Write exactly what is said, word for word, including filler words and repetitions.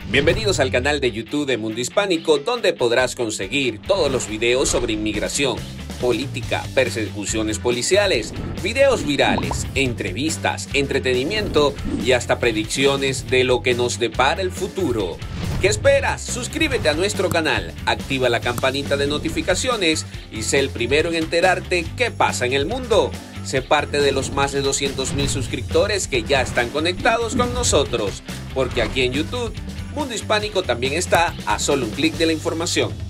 Bienvenidos al canal de YouTube de Mundo Hispánico, donde podrás conseguir todos los videos sobre inmigración, política, persecuciones policiales, videos virales, entrevistas, entretenimiento y hasta predicciones de lo que nos depara el futuro. ¿Qué esperas? Suscríbete a nuestro canal, activa la campanita de notificaciones y sé el primero en enterarte qué pasa en el mundo. Sé parte de los más de doscientos mil suscriptores que ya están conectados con nosotros, porque aquí en YouTube, Mundo Hispánico también está a solo un clic de la información.